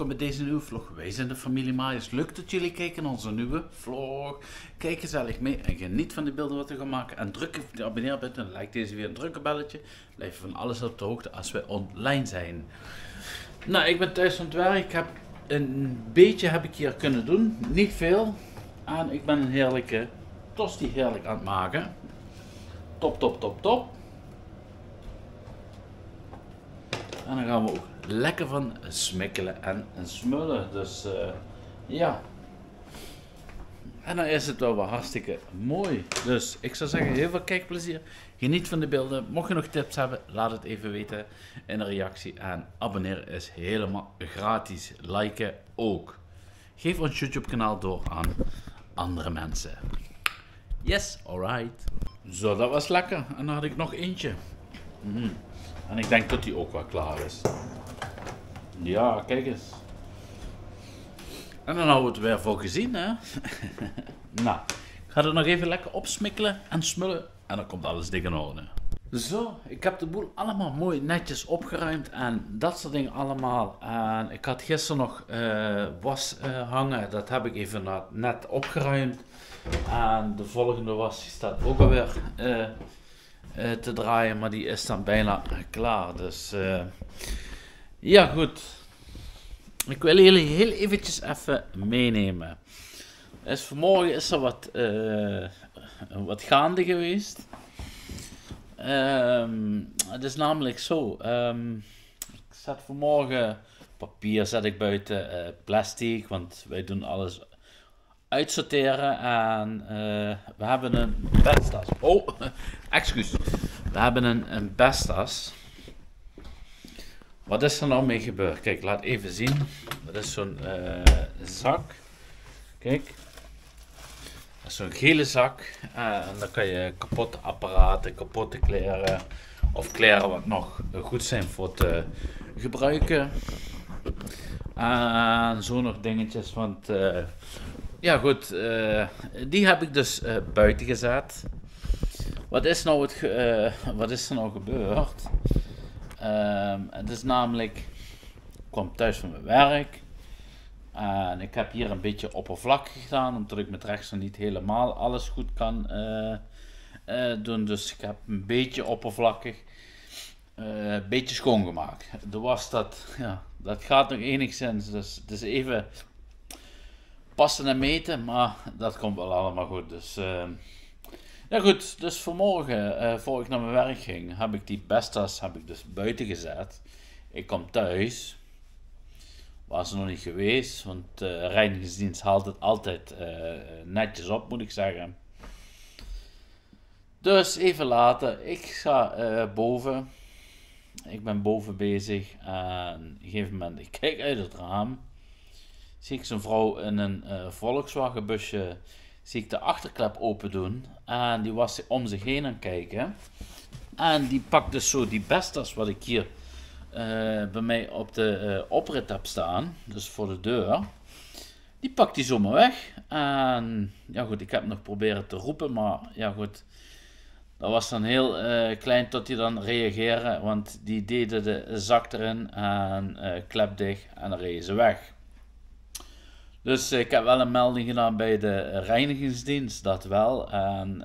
welkom bij deze nieuwe vlog. Wij zijn de familie Maaiers. Leuk dat jullie kijken naar onze nieuwe vlog. Kijk gezellig mee en geniet van de beelden wat we gaan maken. En druk op de abonneerbutton, like deze weer, druk op belletje. Blijf van alles op de hoogte als we online zijn. Nou, ik ben thuis van het werk. Ik heb een beetje heb ik hier kunnen doen. Niet veel. En ik ben een heerlijke tosti heerlijk aan het maken. Top, top, top, top. En dan gaan we ook lekker van smikkelen en smullen. Dus ja. En dan is het wel wat hartstikke mooi. Dus ik zou zeggen, heel veel kijkplezier. Geniet van de beelden. Mocht je nog tips hebben, laat het even weten in de reactie. En abonneren is helemaal gratis. Liken ook. Geef ons YouTube kanaal door aan andere mensen. Yes, alright. Zo, dat was lekker. En dan had ik nog eentje. En ik denk dat die ook wel klaar is. Ja, kijk eens. En dan houden we het weer voor gezien, hè. Nou, ik ga het nog even lekker opsmikkelen en smullen. En dan komt alles dik in orde. Zo, ik heb de boel allemaal mooi netjes opgeruimd en dat soort dingen allemaal. En ik had gisteren nog was hangen, dat heb ik even net opgeruimd. En de volgende was die staat ook alweer te draaien, maar die is dan bijna klaar. Dus ja, goed. Ik wil jullie heel eventjes even meenemen. Dus vanmorgen is er wat gaande geweest. Het is namelijk zo. Ik zet vanmorgen papier zet ik buiten, plastic, want wij doen alles uitsorteren. En we hebben een bedtas. Oh, excuus. We hebben een bedtas. Wat is er nou mee gebeurd? Kijk, laat even zien. Dat is zo'n zak. Kijk. Dat is zo'n gele zak. En dan kan je kapotte apparaten, kapotte kleren of kleren wat nog goed zijn voor te gebruiken. En zo nog dingetjes, want ja goed, die heb ik dus buiten gezet. Wat is er nou gebeurd? Het is namelijk, ik kwam thuis van mijn werk en ik heb hier een beetje oppervlakkig gedaan, omdat ik met rechts niet helemaal alles goed kan doen. Dus ik heb een beetje oppervlakkig, een beetje schoongemaakt. De was dat gaat nog enigszins, dus het is even passen en meten, maar dat komt wel allemaal goed. Dus ja goed, dus vanmorgen, voor ik naar mijn werk ging, heb ik die bedtas dus buiten gezet. Ik kom thuis, was er nog niet geweest, want de reinigingsdienst haalt het altijd netjes op, moet ik zeggen. Dus even later, ik ga boven, ik ben boven bezig en op een gegeven moment, ik kijk uit het raam, zie ik zo'n vrouw in een Volkswagen busje, zie ik de achterklep open doen en die was om zich heen aan het kijken. En die pakt dus zo die bedtas wat ik hier bij mij op de oprit heb staan, dus voor de deur. Die pakt die zomaar weg. En ja goed, ik heb nog proberen te roepen, maar ja goed. Dat was dan heel klein tot die dan reageren, want die deden de zak erin en klep dicht en dan reden ze weg. Dus ik heb wel een melding gedaan bij de reinigingsdienst, dat wel. En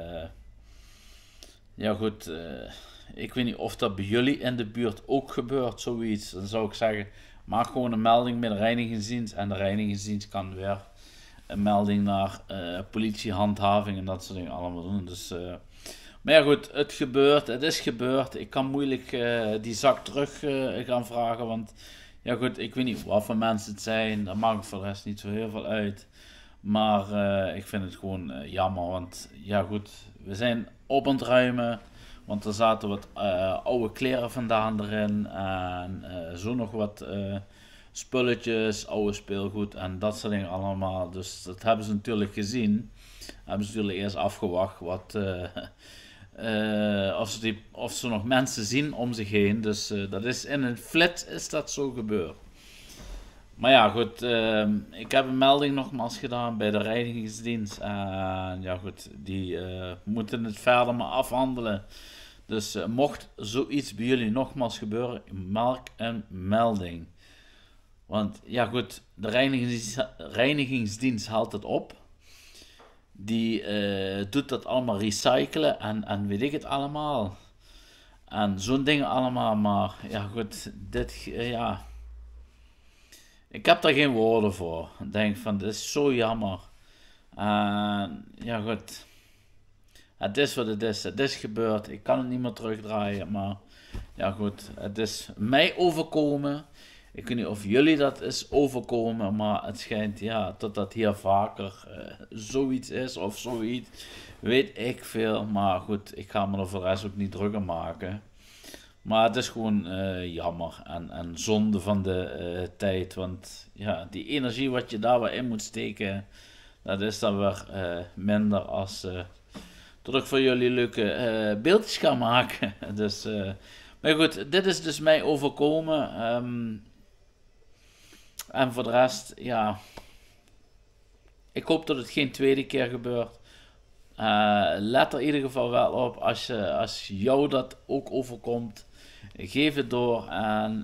ja goed, ik weet niet of dat bij jullie in de buurt ook gebeurt, zoiets. Dan zou ik zeggen, maak gewoon een melding bij de reinigingsdienst. En de reinigingsdienst kan weer een melding naar politiehandhaving en dat soort dingen allemaal doen. Dus, maar ja goed, het is gebeurd. Ik kan moeilijk die zak terug gaan vragen, want ja goed, ik weet niet wat voor mensen het zijn, dat maakt voor de rest niet zo heel veel uit. Maar ik vind het gewoon jammer, want ja goed, we zijn op aan het ruimen, want er zaten wat oude kleren vandaan erin en zo nog wat spulletjes, oude speelgoed en dat soort dingen allemaal. Dus dat hebben ze natuurlijk gezien, hebben ze natuurlijk eerst afgewacht wat... of ze nog mensen zien om zich heen. Dus dat is in een flits is dat zo gebeurd. Maar ja goed, ik heb een melding nogmaals gedaan bij de reinigingsdienst. En ja goed, die moeten het verder maar afhandelen. Dus mocht zoiets bij jullie nogmaals gebeuren, maak een melding. Want ja goed, de reinigingsdienst haalt het op. Die doet dat allemaal recyclen en weet ik het allemaal. En zo'n dingen allemaal, maar ja goed, ja. Ik heb daar geen woorden voor. Ik denk van, dit is zo jammer. Ja goed, het is wat het is. Het is gebeurd. Ik kan het niet meer terugdraaien, maar ja goed, het is mij overkomen. Ik weet niet of jullie dat is overkomen, maar het schijnt ja, dat hier vaker zoiets is of zoiets. Weet ik veel, maar goed, ik ga me er voor de rest ook niet drukker maken. Maar het is gewoon jammer en zonde van de tijd, want ja, die energie wat je daar weer in moet steken, dat is dan weer minder als dat ik voor jullie leuke beeldjes ga maken. Dus, maar goed, dit is dus mij overkomen. En voor de rest, ja, ik hoop dat het geen tweede keer gebeurt. Let er in ieder geval wel op als jou dat ook overkomt. Geef het door en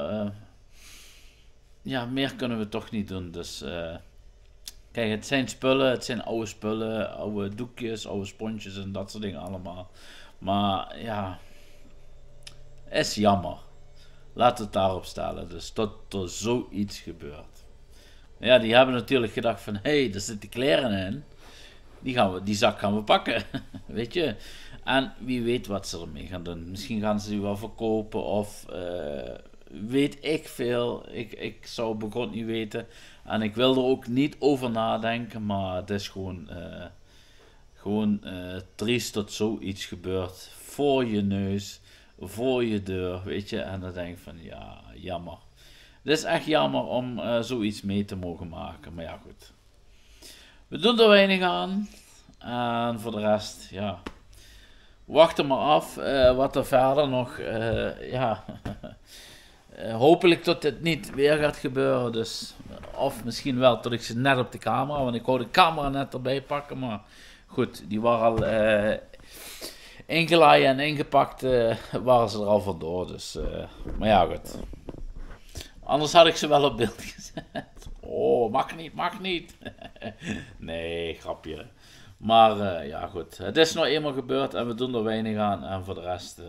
ja, meer kunnen we toch niet doen. Dus kijk, het zijn spullen, het zijn oude spullen, oude doekjes, oude sponsjes en dat soort dingen allemaal. Maar ja, is jammer. Laat het daarop stellen. Dus tot er zoiets gebeurt. Ja, die hebben natuurlijk gedacht van, hé, er zitten kleren in. Die zak gaan we pakken. Weet je. En wie weet wat ze ermee gaan doen. Misschien gaan ze die wel verkopen of weet ik veel. Ik zou het begon niet weten. En ik wil er ook niet over nadenken. Maar het is gewoon triest dat zoiets gebeurt. Voor je neus. Voor je deur. Weet je. En dan denk ik van ja, jammer. Het is echt jammer om zoiets mee te mogen maken. Maar ja, goed. We doen er weinig aan. En voor de rest, ja. Wacht er maar af wat er verder nog, ja. Hopelijk dat dit niet weer gaat gebeuren. Dus, of misschien wel tot ik ze net op de camera, want ik wou de camera net erbij pakken. Maar goed, die waren al ingelaaid en ingepakt, waren ze er al vandoor. Dus, maar ja, goed. Anders had ik ze wel op beeld gezet. Oh, mag niet. Nee, grapje. Maar ja, goed. Het is nou eenmaal gebeurd en we doen er weinig aan. En voor de rest,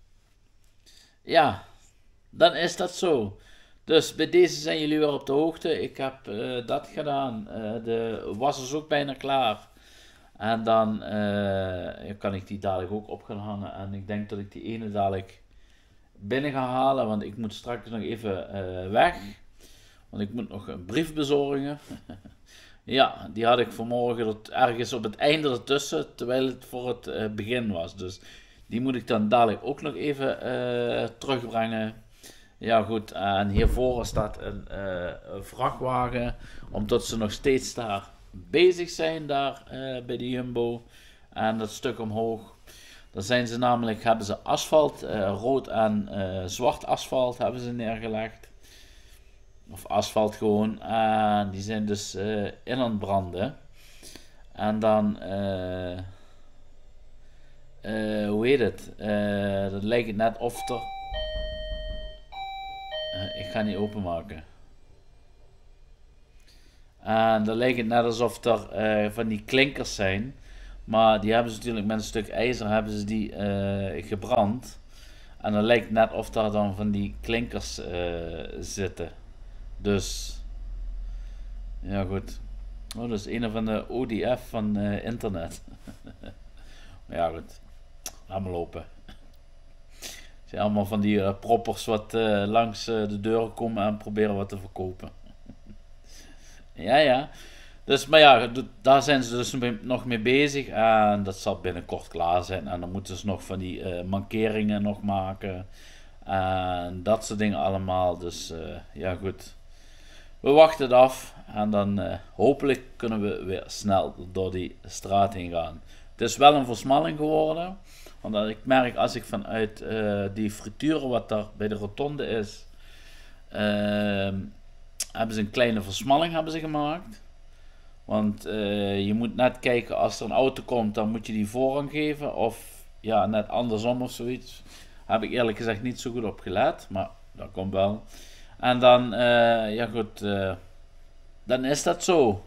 ja, dan is dat zo. Dus bij deze zijn jullie weer op de hoogte. Ik heb dat gedaan. De was is ook bijna klaar. En dan kan ik die dadelijk ook op gaan hangen. En ik denk dat ik die ene dadelijk binnen ga halen. Want ik moet straks nog even weg. Want ik moet nog een brief bezorgen. Ja, die had ik vanmorgen ergens op het einde ertussen, terwijl het voor het begin was. Dus die moet ik dan dadelijk ook nog even terugbrengen. Ja goed, en hiervoor staat een vrachtwagen, omdat ze nog steeds daar bezig zijn, daar bij de Jumbo. En dat stuk omhoog. Dan zijn ze namelijk, hebben ze asfalt, rood en zwart asfalt hebben ze neergelegd. Of asfalt gewoon. En die zijn dus in aan het branden. En dan, hoe heet het? Dat lijkt het net of er... ik ga niet openmaken. En dan lijkt het net alsof er van die klinkers zijn. Maar die hebben ze natuurlijk met een stuk ijzer hebben ze die gebrand. En dan lijkt het net of daar dan van die klinkers zitten. Dus, ja goed. Oh, dat is een van de ODF van internet. Maar ja goed, laat maar lopen. Het zijn allemaal van die proppers wat langs de deuren komen en proberen wat te verkopen. Ja. Dus, maar ja, daar zijn ze dus nog mee bezig. En dat zal binnenkort klaar zijn. En dan moeten ze nog van die mankeringen nog maken. En dat soort dingen allemaal. Dus, ja goed. We wachten het af en dan hopelijk kunnen we weer snel door die straat heen gaan. Het is wel een versmalling geworden, want ik merk als ik vanuit die frituren wat daar bij de rotonde is, hebben ze een kleine versmalling gemaakt. Want je moet net kijken als er een auto komt, dan moet je die voorrang geven of ja, net andersom of zoiets. Heb ik eerlijk gezegd niet zo goed op gelet, maar dat komt wel. En dan, ja goed, dan is dat zo.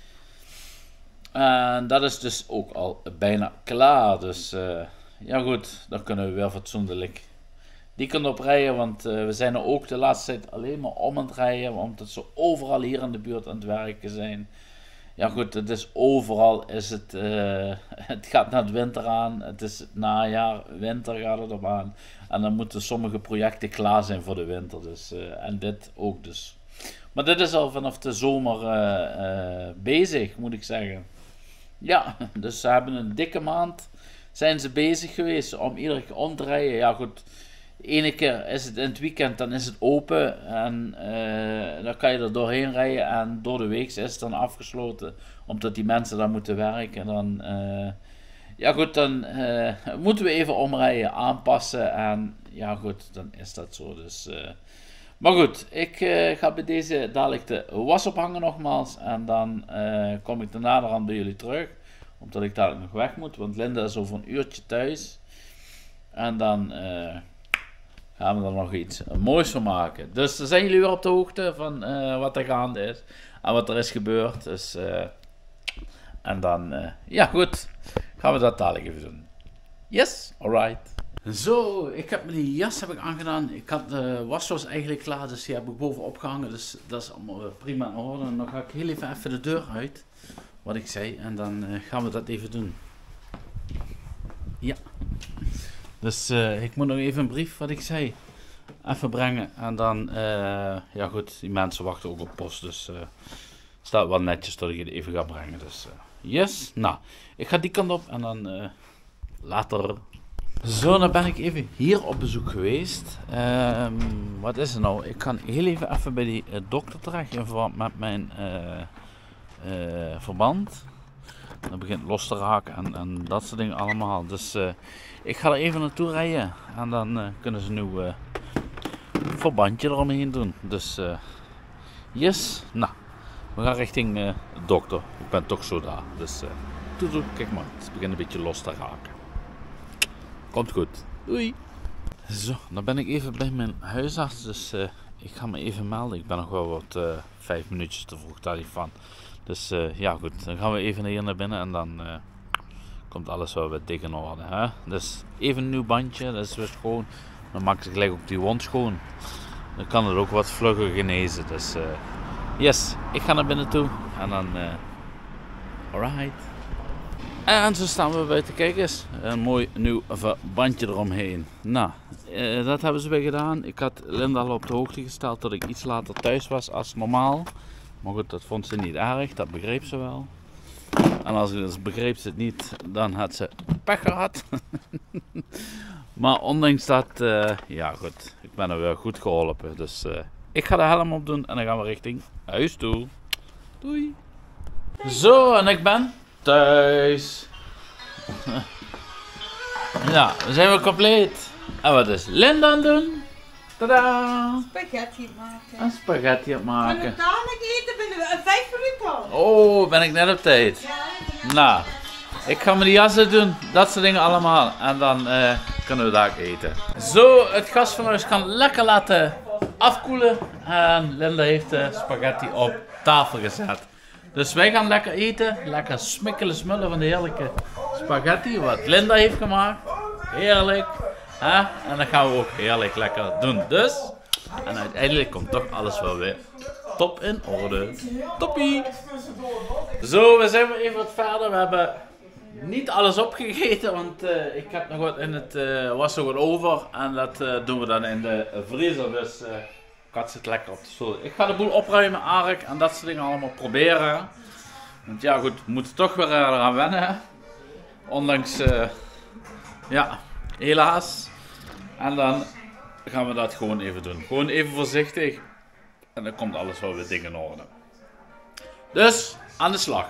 En dat is dus ook al bijna klaar. Dus ja goed, dan kunnen we weer fatsoenlijk die kant op rijden. Want we zijn er ook de laatste tijd alleen maar om aan het rijden. Omdat ze overal hier in de buurt aan het werken zijn. Ja goed, het is overal is het, het gaat naar het winter aan. Het is het najaar, winter gaat het op aan. En dan moeten sommige projecten klaar zijn voor de winter. Dus, en dit ook dus. Maar dit is al vanaf de zomer bezig, moet ik zeggen. Ja, dus ze hebben een dikke maand zijn ze bezig geweest om iedere keer om te rijden. Ja goed, de ene keer is het in het weekend, dan is het open en dan kan je er doorheen rijden en door de week is het dan afgesloten, omdat die mensen daar moeten werken. Dan, ja goed, dan moeten we even omrijden, aanpassen en ja goed, dan is dat zo. Dus, maar goed, ik ga bij deze dadelijk de was ophangen nogmaals en dan kom ik daarna aan bij jullie terug. Omdat ik dadelijk nog weg moet, want Linda is over een uurtje thuis. En dan gaan we er nog iets moois van maken. Dus dan zijn jullie weer op de hoogte van wat er gaande is. En wat er is gebeurd. Dus, en dan, ja goed, gaan we dat dadelijk even doen. Yes, alright. Zo, ik heb me die jas aangedaan. Ik had de was was eigenlijk klaar, dus die heb ik bovenop gehangen. Dus dat is allemaal prima in orde. En dan ga ik heel even de deur uit. Wat ik zei. En dan gaan we dat even doen. Ja. Dus ik moet nog even een brief, wat ik zei, even brengen. En dan, ja goed, die mensen wachten ook op post. Dus het staat wel netjes dat ik het even ga brengen. Dus yes. Nou, ik ga die kant op en dan later. Zo, dan ben ik even hier op bezoek geweest. Wat is er nou? Ik kan heel even bij die dokter terecht in verband met mijn verband. Dat begint los te raken en dat soort dingen allemaal. Dus ik ga er even naartoe rijden. En dan kunnen ze nu een verbandje eromheen doen. Dus yes. Nou, we gaan richting de dokter. Ik ben toch zo daar. Dus doei, kijk maar. Het begint een beetje los te raken. Komt goed. Doei. Zo, dan ben ik even bij mijn huisarts. Dus ik ga me even melden. Ik ben nog wel wat 5 minuutjes te vroeg daar van. Dus ja goed, dan gaan we even hier naar binnen en dan komt alles wel weer dik in orde. Hè? Dus even een nieuw bandje, dat is weer schoon. Dan maak ik gelijk ook die wond schoon. Dan kan het ook wat vlugger genezen. Dus yes, ik ga naar binnen toe en dan alright. En zo staan we buiten, kijk eens. Een mooi nieuw bandje eromheen. Nou, dat hebben ze weer gedaan. Ik had Linda al op de hoogte gesteld dat ik iets later thuis was als normaal. Maar goed, dat vond ze niet erg, dat begreep ze wel. En als ze begreep ze het niet, dan had ze pech gehad. Maar ondanks dat, ja goed, ik ben er weer goed geholpen. Dus ik ga de helm op doen en dan gaan we richting huis toe. Doei. Zo, en ik ben thuis. Ja, we zijn weer compleet. En wat is Linda aan het doen? Tadaa! Spaghetti maken. Een spaghetti aan het maken. Kan ik dadelijk eten binnen 5 minuten? Oh, ben ik net op tijd? Ja. Nou, ik ga me die jassen doen, dat soort dingen allemaal. En dan kunnen we daar eten. Zo, het gasfornuis kan lekker laten afkoelen. En Linda heeft de spaghetti op tafel gezet. Dus wij gaan lekker eten. Lekker smikkelen smullen van de heerlijke spaghetti wat Linda heeft gemaakt. Heerlijk. En dan gaan we ook heerlijk lekker doen. Dus, en uiteindelijk komt toch alles wel weer top in orde. Toppie! Zo, we zijn weer even wat verder. We hebben niet alles opgegeten, want ik heb nog wat in het was nog wat over. En dat doen we dan in de vriezer. Dus kat zit lekker op de stoel. Ik ga de boel opruimen, Ark, en dat soort dingen allemaal proberen. Want ja goed, we moeten toch weer eraan wennen. Ondanks, ja, helaas. En dan gaan we dat gewoon even doen. Gewoon even voorzichtig. En dan komt alles wel weer dingen in orde. Dus, aan de slag.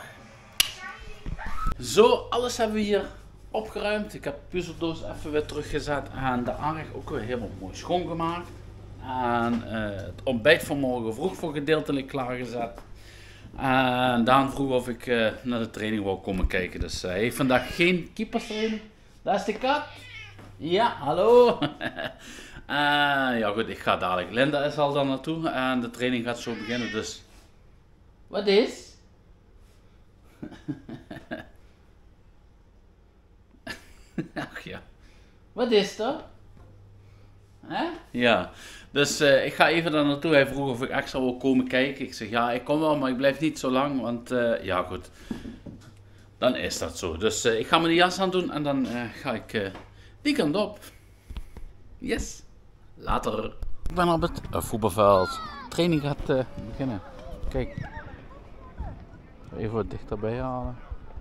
Zo, alles hebben we hier opgeruimd. Ik heb de puzzeldoos even weer teruggezet. En de aanrecht ook weer helemaal mooi schoongemaakt. En het ontbijt van morgen vroeg voor gedeeltelijk klaargezet. En Daan vroeg of ik naar de training wou komen kijken. Dus hij heeft vandaag geen keeperstraining. Daar is de kat. Ja, hallo. Ja goed, ik ga dadelijk. Linda is al dan naartoe en de training gaat zo beginnen, dus... Wat is? Ach ja. Wat is dat? Hè? Ja. Dus ik ga even daar naartoe. Hij vroeg of ik extra wil komen kijken. Ik zeg ja, ik kom wel, maar ik blijf niet zo lang, want ja goed. Dan is dat zo. Dus ik ga mijn jas aan doen en dan ga ik die kant op. Yes. Later. Ik ben op het voetbalveld. Training gaat beginnen. Kijk. Even wat dichterbij halen.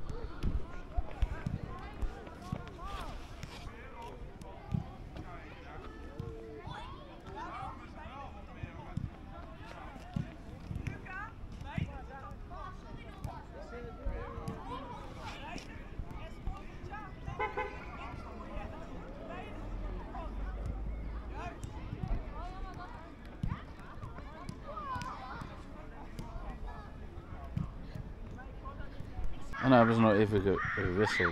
En dan hebben ze nog even gewisseld.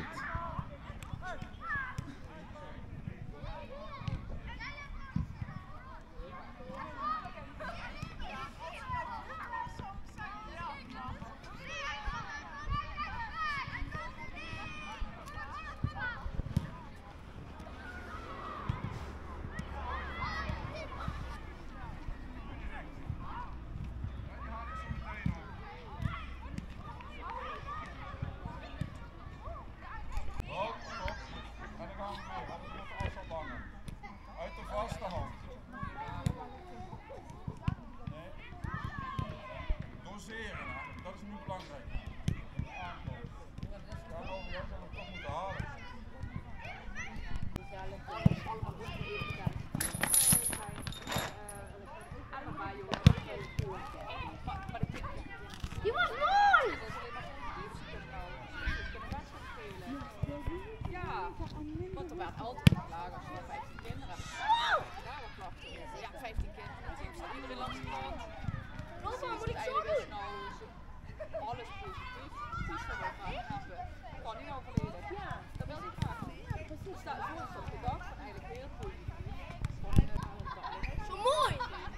Want er werd altijd geklaagd als je 15 kinderen hebt. Daar wat klachten over. Ja, 15 kinderen. Dat heeft iedereen last van. Wat moet ik zo doen? Alles positief. Kies er wel graag kiezen. Kan niet overleden. Ja, dat wil ik graag. Ja, precies. Zo is dat gedacht. En eigenlijk heel positief. Zo mooi!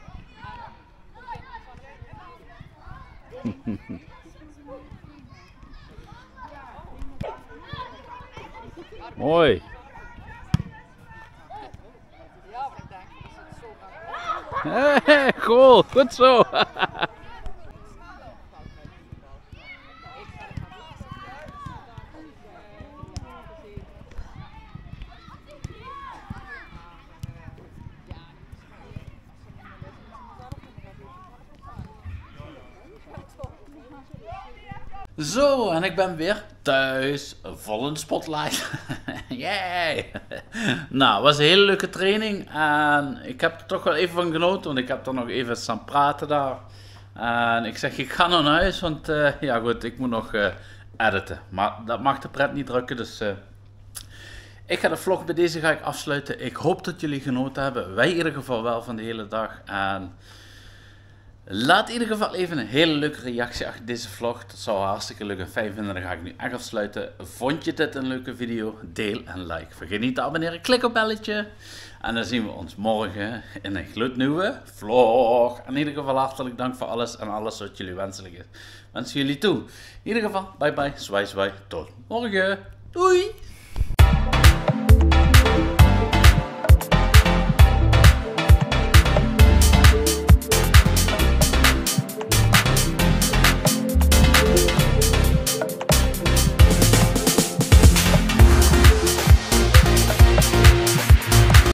Mooi. Ja, maar ik denk dat het zo kan. Cool, goed zo. Zo, en ik ben weer thuis, vol in de spotlight. Yay! Nou, het was een hele leuke training en ik heb er toch wel even van genoten, want ik heb er nog even staan praten daar. En ik zeg, ik ga naar huis, want ja goed, ik moet nog editen. Maar dat mag de pret niet drukken, dus ik ga de vlog bij deze ga ik afsluiten. Ik hoop dat jullie genoten hebben, wij in ieder geval wel van de hele dag. En laat in ieder geval even een hele leuke reactie achter deze vlog. Dat zou hartstikke leuk en fijn vinden. Dan ga ik nu echt afsluiten. Vond je dit een leuke video? Deel en like. Vergeet niet te abonneren. Klik op belletje. En dan zien we ons morgen in een gloednieuwe vlog. In ieder geval hartelijk dank voor alles en alles wat jullie wenselijk is. Wensen jullie toe. In ieder geval, bye bye. Zwaai zwaai. Tot morgen. Doei.